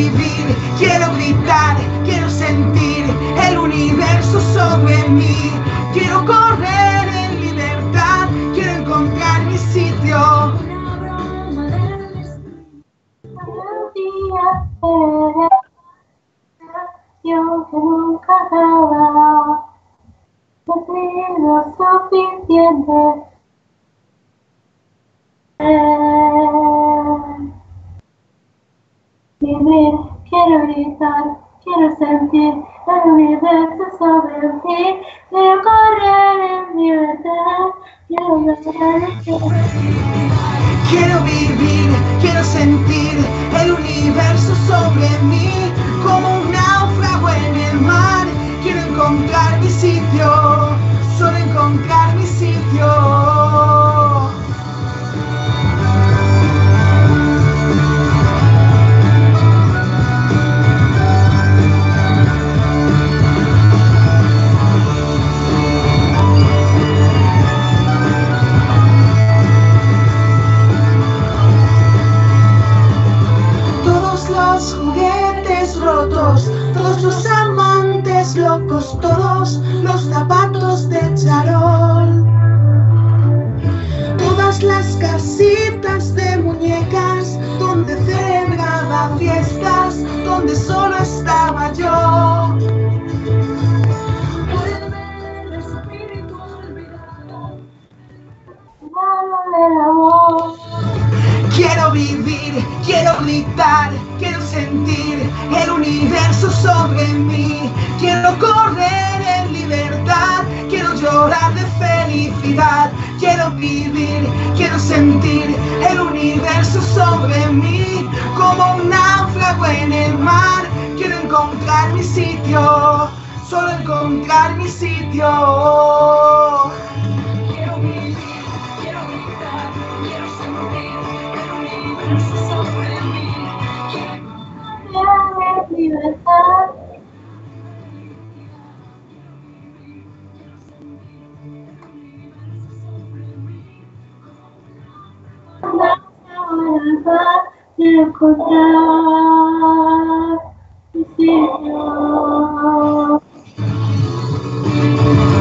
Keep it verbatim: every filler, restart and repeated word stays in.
vivir, quiero gritar, quiero sentir el universo sobre mí. Quiero correr en libertad, quiero encontrar mi sitio. Yo que nunca acaba, no tengo suficiente. Vivir, quiero gritar, quiero sentir el universo sobre ti. Quiero correr en libertad, quiero llorar en felicidad. Quiero vivir, quiero sentir el universo sobre mí. Como un náufrago en el mar, quiero encontrar mi sitio, solo encontrar mi sitio. Los juguetes rotos, todos los amantes locos, todos los zapatos de charol, todas las casitas de muñecas donde celebraba fiestas, donde solo estaba yo. El espíritu olvidado, el amor. Quiero vivir, quiero gritar, quiero sentir el universo sobre mí. Quiero correr en libertad, quiero llorar de felicidad. Quiero vivir, quiero sentir el universo sobre mí. Como un náufrago en el mar, quiero encontrar mi sitio, solo encontrar mi sitio. Quiero vivir, quiero gritar, quiero sentir el universo sobre mí. Quiero libertad. Quiero encontrar mi sitio.